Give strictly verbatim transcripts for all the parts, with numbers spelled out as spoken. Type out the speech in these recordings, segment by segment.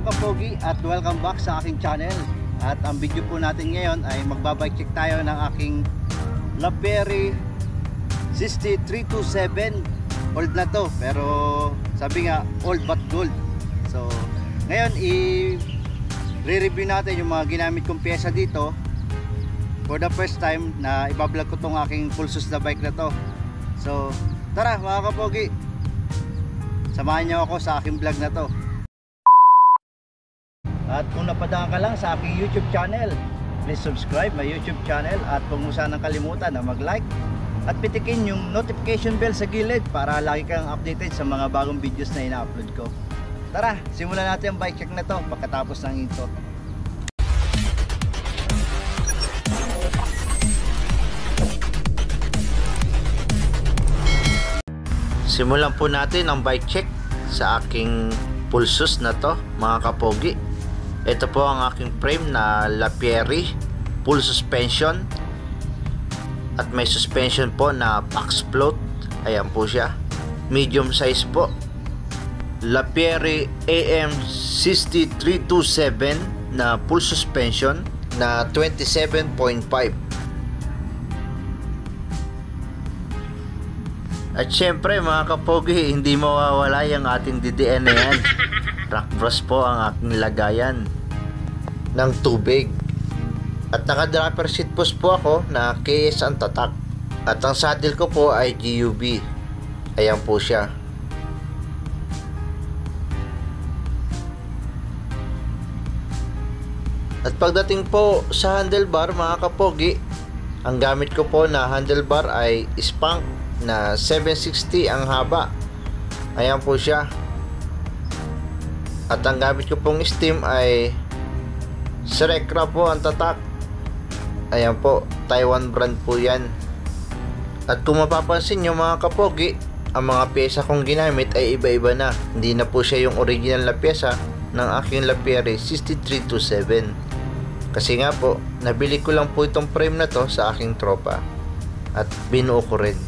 mga kapogi at welcome back sa aking channel. At ang video po natin ngayon ay magbabike check tayo ng aking Lapierre sixty-three twenty-seven. Old na to, pero sabi nga old but gold. So ngayon i-re-review natin yung mga ginamit kong pyesa dito for the first time na ibablog ko tong aking pulsus na bike na to. So tara mga kapogi, samahan nyo ako sa aking vlog na to. At kung napadaan ka lang sa aking YouTube channel, please subscribe my YouTube channel. At kung sanang kalimutan na mag-like at pitikin yung notification bell sa gilid para lagi kang updated sa mga bagong videos na ina-upload ko. Tara, simulan natin ang bike check na to pagkatapos ng intro. Simulan po natin ang bike check sa aking pulsus na to mga kapogi. Ito po ang aking frame na Lapierre full suspension at may suspension po na box float. Ayan po siya, medium size po. Lapierre A M sixty-three twenty-seven na full suspension na twenty-seven point five. At syempre mga kapogi, hindi mawawala yung ating D D N na yan. Rock brush po ang aking lagayan ng tubig. At naka dropper seat post po ako na K S ang tatak. At ang saddle ko po ay G U B. Ayan po siya. At pagdating po sa handlebar mga kapogi, ang gamit ko po na handlebar ay Spank na seven sixty ang haba. Ayan po siya. At ang gamit ko pong stem ay Serecra po ang tatak. Ayan po, Taiwan brand po yan. At kung mapapansin nyo mga kapogi, ang mga pyesa kong ginamit ay iba-iba na. Hindi na po siya yung original na pyesa ng aking Lapierre sixty-three twenty-seven. Kasi nga po, nabili ko lang po itong frame na to sa aking tropa at binuo ko rin.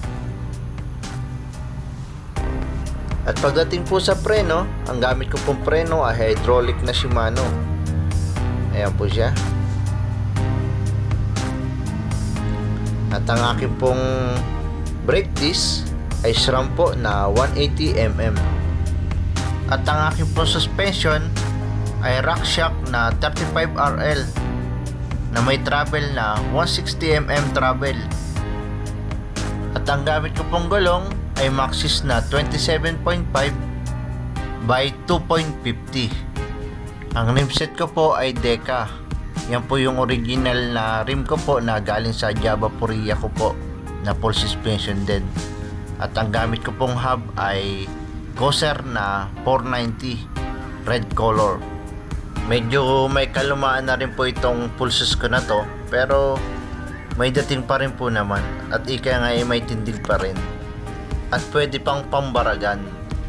At pagdating po sa preno, ang gamit ko pong preno ay hydraulic na Shimano. Ayan po siya. At ang aking pong brake disc ay SRAM po na one eighty millimeters. At ang aking pong suspension ay RockShox na thirty-five R L na may travel na one sixty millimeters travel. At ang gamit ko pong gulong ay Maxxis na twenty-seven point five by two point fifty. Ang rim set ko po ay Deka. Yan po yung original na rim ko po na galing sa Java Puria ko po na full suspension din. At ang gamit ko pong hub ay Gosser na four ninety red color. Medyo may kalumaan na rin po itong pulsus ko na to, pero may dating pa rin po naman at ika nga ay may tindig pa rin at pwede pang pambaragan.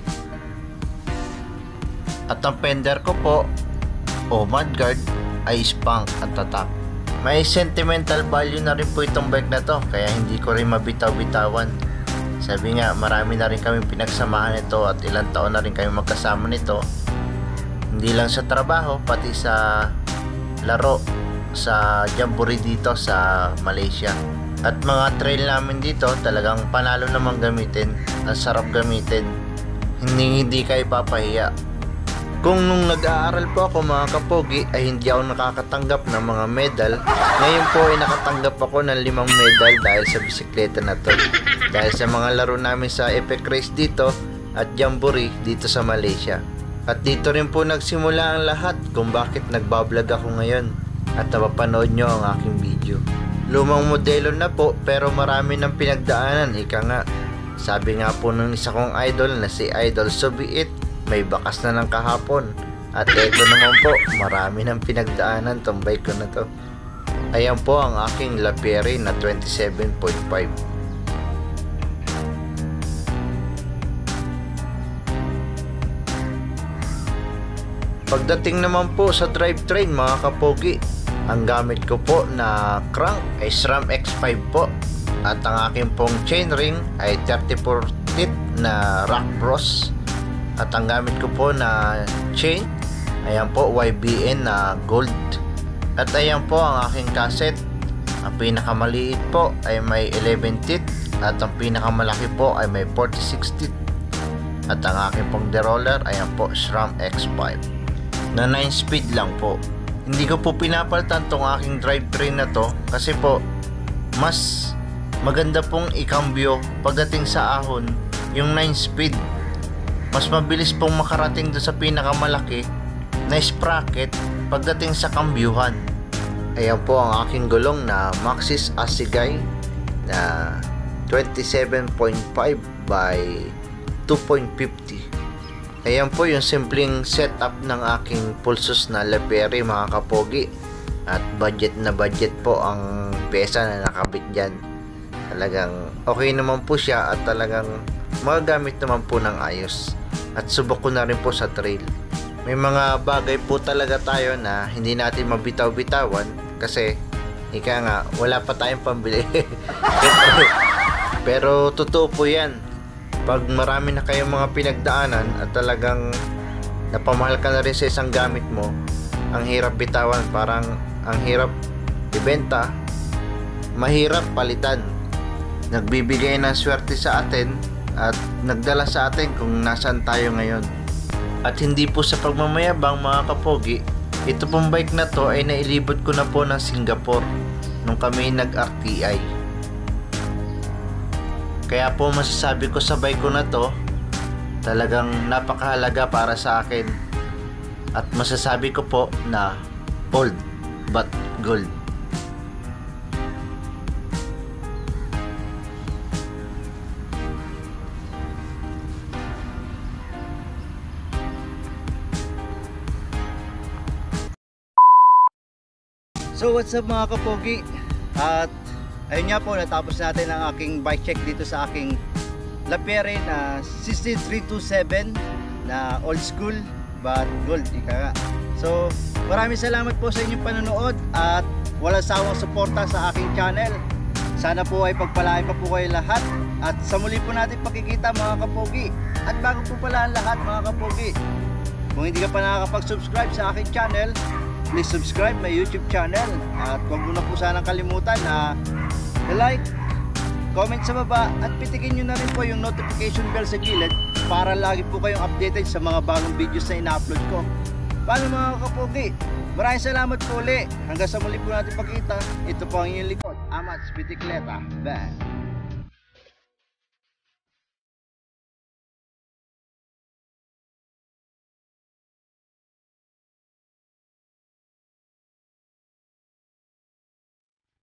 At ang fender ko po o mudguard ay Spank at tatak. May sentimental value na rin po itong bike na to, kaya hindi ko rin mabitaw-bitawan. Sabi nga, marami na rin kami pinagsamahan nito at ilang taon na rin kami magkasama nito. Hindi lang sa trabaho, pati sa laro sa jamboree dito sa Malaysia. At mga trail namin dito talagang panalo namang gamitin. Ang sarap gamitin, hindi hindi kayo papahiya. Kung nung nag-aaral po ako mga kapogi ay hindi ako nakakatanggap ng mga medal, ngayon po ay nakatanggap ako ng limang medal dahil sa bisikleta na to. Dahil sa mga laro namin sa epic race dito at jamboree dito sa Malaysia. At dito rin po nagsimula ang lahat kung bakit nagbablog ako ngayon at napapanood nyo ang aking video. Lumang modelo na po pero marami ng pinagdaanan, ika nga. Sabi nga po ng isa kong idol na si Idol Soviet, may bakas na ng kahapon. At ito naman po, marami ng pinagdaanan tong bike ko na to. Ayan po ang aking Lapierre na twenty-seven point five. Pagdating naman po sa drivetrain mga kapogi, ang gamit ko po na crank ay SRAM X five po. At ang aking pong chainring ay thirty-four teeth na Rock Bros. At ang gamit ko po na chain Ayan po, Y B N na gold. At ayan po ang aking cassette. Ang pinakamaliit po ay may eleven teeth at ang pinakamalaki po ay may forty-six teeth. At ang aking pong deroller, ayan po, SRAM X five na nine speed lang po. Hindi ko po pinapalitan tong aking drivetrain na to kasi po mas maganda pong ikambyo pagdating sa ahon yung nine speed. Mas mabilis pong makarating doon sa pinakamalaki na sprocket pagdating sa kambyuhan. Ayan po ang aking gulong na Maxxis Assegai na twenty-seven point five by two point fifty. Ayan po yung simpleng setup ng aking Pulsos na Lapierre mga kapogi. At budget na budget po ang pyesa na nakabit dyan. Talagang okay naman po siya at talagang magagamit naman po ng ayos. At subok ko na rin po sa trail. May mga bagay po talaga tayo na hindi natin mabitaw-bitawan kasi ika nga wala pa tayong pambili. Pero totoo po yan. Pag marami na kayong mga pinagdaanan at talagang napamahal ka na rin sa isang gamit mo, ang hirap bitawan, parang ang hirap ibenta, mahirap palitan. Nagbibigay ng swerte sa atin at nagdala sa atin kung nasaan tayo ngayon. At hindi po sa pagmamayabang mga kapogi, ito pong bike na to ay nailibot ko na po ng Singapore nung kami nag-R T I. Kaya po masasabi ko sa bike ko na to, talagang napakahalaga para sa akin. At masasabi ko po na old but gold. So what's up mga kapogi? At ayun nga po, natapos natin ang aking bike check dito sa aking Lapierre na sixty-three twenty-seven na old school but gold, ika nga. So maraming salamat po sa inyong panonood at walang sawang suporta sa aking channel. Sana po ay pagpalain pa po kayo lahat at sa muli po natin pakikita mga kapogi. At bago po pala ang lahat mga kapogi, kung hindi ka pa nakakapag-subscribe sa aking channel, please subscribe my YouTube channel. At huwag mo na po sanang kalimutan na like, comment sa baba at pitikin nyo na rin po yung notification bell sa gilid para lagi po kayong updated sa mga bagong videos na ina-upload ko. Paano mga kapogi? Maraming salamat po ulit. Hanggang sa muli po natin pagkita. Ito po ang inyong likod, Amats Bicicleta Band.